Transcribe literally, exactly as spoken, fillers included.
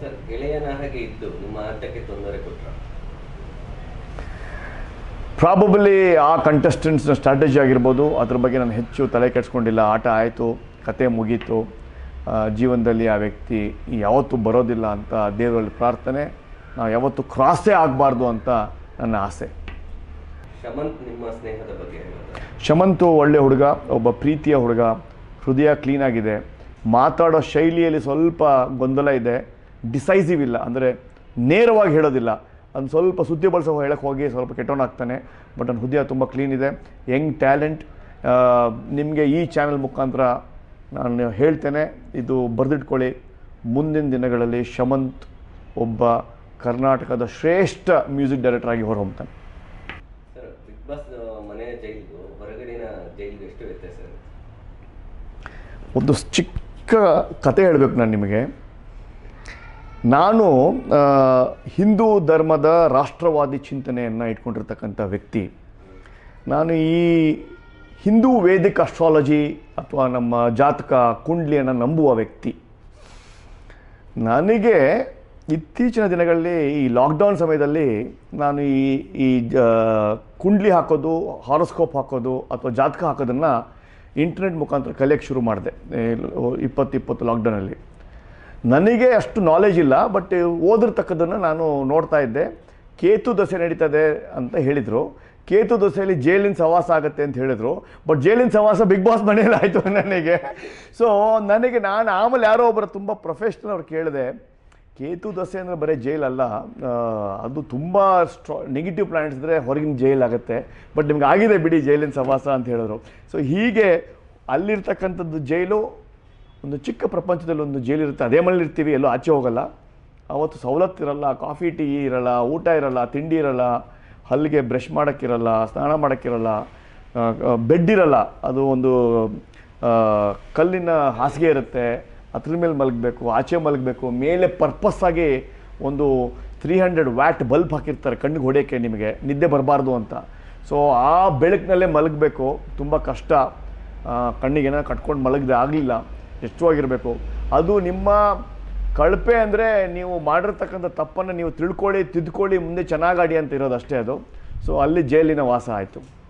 Sir, ಗೆಳೆಯನ ಹಾಗೆ ಇದ್ದು ನಿಮ್ಮ ಆಟಕ್ಕೆ ತೊಂದರೆ ಕೊಟ್ಟರು? ಪ್ರಾಬಬಲಿ ಆ ಕಂಟೆಸ್ಟೆಂಟ್ಸ್ನ ಸ್ಟ್ರಾಟಜಿ ಆಗಿರ್ಬೋದು. ಅದ್ರ ಬಗ್ಗೆ ನಾನು ಹೆಚ್ಚು ತಲೆ ಕೆಡಿಸ್ಕೊಂಡಿಲ್ಲ. ಆಟ ಆಯಿತು, ಕತೆ ಮುಗೀತು. ಜೀವನದಲ್ಲಿ ಆ ವ್ಯಕ್ತಿ ಯಾವತ್ತೂ ಬರೋದಿಲ್ಲ ಅಂತ ದೇವರಲ್ಲಿ ಪ್ರಾರ್ಥನೆ. ನಾವು ಯಾವತ್ತೂ ಕ್ರಾಸೇ ಆಗಬಾರ್ದು ಅಂತ ನನ್ನ ಆಸೆ. ಶಮಂತ್ ನಿಮ್ಮ ಸ್ನೇಹದ ಬಗ್ಗೆ ಹೇಳಿದ್ರೆ? ಶಮಂತು ಒಳ್ಳೆ ಹುಡುಗ, ಒಬ್ಬ ಪ್ರೀತಿಯ ಹುಡುಗ, ಹೃದಯ ಕ್ಲೀನಾಗಿದೆ. ಮಾತಾಡೋ ಶೈಲಿಯಲ್ಲಿ ಸ್ವಲ್ಪ ಗೊಂದಲ ಇದೆ, ಡಿಸೈಸಿವ್ ಇಲ್ಲ, ಅಂದರೆ ನೇರವಾಗಿ ಹೇಳೋದಿಲ್ಲ. ಅದು ಸ್ವಲ್ಪ ಸುದ್ದಿ ಬಳಸೋ ಹೇಳಕ್ಕೆ ಹೋಗಿ ಸ್ವಲ್ಪ ಕೆಟ್ಟವನಾಗ್ತಾನೆ. ಬಟ್ ನನ್ನ ಹೃದಯ ತುಂಬ ಕ್ಲೀನ್ ಇದೆ, ಯಂಗ್ ಟ್ಯಾಲೆಂಟ್. ನಿಮಗೆ ಈ ಚಾನೆಲ್ ಮುಖಾಂತರ ನಾನು ಹೇಳ್ತೇನೆ, ಇದು ಬರೆದಿಟ್ಕೊಳ್ಳಿ. ಮುಂದಿನ ದಿನಗಳಲ್ಲಿ ಶಮಂತ್ ಒಬ್ಬ ಕರ್ನಾಟಕದ ಶ್ರೇಷ್ಠ ಮ್ಯೂಸಿಕ್ ಡೈರೆಕ್ಟರ್ ಆಗಿ ಹೊರಹೊಮ್ತಾನೆ. ಸರ್, ಬಿಗ್ ಬಾಸ್ ಮನೆಯ ಜೈಲಿಗೂ ಹೊರಗಡೆನ ಜೈಲಿಗೂ ಎಷ್ಟು ವ್ಯತ್ಯಾಸ ಇರುತ್ತೆ? ಒಂದು ಚಿಕ್ಕ ಕತೆ ಹೇಳಬೇಕು ನಾನು ನಿಮಗೆ. ನಾನು ಹಿಂದೂ ಧರ್ಮದ ರಾಷ್ಟ್ರವಾದಿ ಚಿಂತನೆಯನ್ನು ಇಟ್ಕೊಂಡಿರ್ತಕ್ಕಂಥ ವ್ಯಕ್ತಿ. ನಾನು ಈ ಹಿಂದೂ ವೇದಿಕ್ ಅಸ್ಟ್ರಾಲಜಿ ಅಥವಾ ನಮ್ಮ ಜಾತಕ ಕುಂಡ್ಲಿಯನ್ನು ನಂಬುವ ವ್ಯಕ್ತಿ. ನನಗೆ ಇತ್ತೀಚಿನ ದಿನಗಳಲ್ಲಿ ಈ ಲಾಕ್ಡೌನ್ ಸಮಯದಲ್ಲಿ ನಾನು ಈ ಈ ಕುಂಡ್ಲಿ ಹಾಕೋದು, ಹಾರೋಸ್ಕೋಪ್ ಹಾಕೋದು ಅಥವಾ ಜಾತಕ ಹಾಕೋದನ್ನು ಇಂಟರ್ನೆಟ್ ಮುಖಾಂತರ ಕಲಿಯೋಕ್ಕೆ ಶುರು ಮಾಡಿದೆ. ಇಪ್ಪತ್ತು ಇಪ್ಪತ್ತು ಲಾಕ್ಡೌನಲ್ಲಿ ನನಗೆ ಅಷ್ಟು ನಾಲೆಜ್ ಇಲ್ಲ, ಬಟ್ ಓದಿರ್ತಕ್ಕದ್ದನ್ನು ನಾನು ನೋಡ್ತಾ ಇದ್ದೆ. ಕೇತು ದಶೆ ನಡೀತದೆ ಅಂತ ಹೇಳಿದರು. ಕೇತು ದಶೆಯಲ್ಲಿ ಜೈಲಿನ ಸವಾಸ ಆಗುತ್ತೆ ಅಂತ ಹೇಳಿದರು. ಬಟ್ ಜೈಲಿನ ಸವಾಸ ಬಿಗ್ ಬಾಸ್ ಮನೇಲಿ ಆಯಿತು ನನಗೆ. ಸೊ ನನಗೆ ನಾನು ಆಮೇಲೆ ಯಾರೋ ಒಬ್ಬರು ತುಂಬ ಪ್ರೊಫೆಷ್ನಲ್ ಅವ್ರು ಕೇಳಿದೆ, ಕೇತು ದಶೆ ಅಂದರೆ ಬರೀ ಜೈಲಲ್ಲ, ಅದು ತುಂಬ ಸ್ಟ್ರಾ ನೆಗೆಟಿವ್ ಪ್ಲಾನೆಟ್ಸ್ ಇದ್ದರೆ ಹೊರಗಿನ ಜೈಲ್ ಆಗುತ್ತೆ. ಬಟ್ ನಿಮ್ಗೆ ಆಗಿದೆ ಬಿಡಿ ಜೈಲಿನ ಸವಾಸ ಅಂತ ಹೇಳಿದ್ರು. ಸೊ ಹೀಗೆ ಅಲ್ಲಿರ್ತಕ್ಕಂಥದ್ದು ಜೈಲು, ಒಂದು ಚಿಕ್ಕ ಪ್ರಪಂಚದಲ್ಲಿ ಒಂದು ಜೈಲಿರುತ್ತೆ. ಅದೇ ಮನೇಲಿ ಇರ್ತೀವಿ, ಎಲ್ಲೋ ಆಚೆ ಹೋಗಲ್ಲ. ಅವತ್ತು ಸವಲತ್ತು ಇರಲ್ಲ, ಕಾಫಿ ಟೀ ಇರಲ್ಲ, ಊಟ ಇರಲ್ಲ, ತಿಂಡಿ ಇರಲ್ಲ, ಹಲ್ಲಿಗೆ ಬ್ರಷ್ ಮಾಡೋಕ್ಕಿರಲ್ಲ, ಸ್ನಾನ ಮಾಡೋಕ್ಕಿರಲ್ಲ, ಬೆಡ್ ಇರಲ್ಲ. ಅದು ಒಂದು ಕಲ್ಲಿನ ಹಾಸಿಗೆ ಇರುತ್ತೆ, ಅದ್ರ ಮೇಲೆ ಮಲಗಬೇಕು, ಆಚೆ ಮಲಗಬೇಕು. ಮೇಲೆ ಪರ್ಪಸ್ಸಾಗಿ ಒಂದು ತ್ರೀ ಹಂಡ್ರೆಡ್ ವ್ಯಾಟ್ ಬಲ್ಬ್ ಹಾಕಿರ್ತಾರೆ ಕಣ್ಣಿಗೆ ಹೊಡೆಯೋಕ್ಕೆ, ನಿಮಗೆ ನಿದ್ದೆ ಬರಬಾರ್ದು ಅಂತ. ಸೊ ಆ ಬೆಳಕಿನಲ್ಲೇ ಮಲಗಬೇಕು. ತುಂಬ ಕಷ್ಟ. ಕಣ್ಣಿಗೆ ಏನೋ ಕಟ್ಕೊಂಡು ಮಲಗದೆ ಆಗಲಿಲ್ಲ, ಎಷ್ಟವಾಗಿರಬೇಕು. ಅದು ನಿಮ್ಮ ಕಳಪೆ ಅಂದರೆ ನೀವು ಮಾಡಿರ್ತಕ್ಕಂಥ ತಪ್ಪನ್ನು ನೀವು ತಿಳ್ಕೊಳ್ಳಿ, ತಿದ್ದುಕೊಳ್ಳಿ, ಮುಂದೆ ಚೆನ್ನಾಗಾಡಿ ಅಂತ ಇರೋದು ಅಷ್ಟೇ ಅದು. ಸೊ ಅಲ್ಲಿ ಜೈಲಿನ ವಾಸ ಆಯಿತು.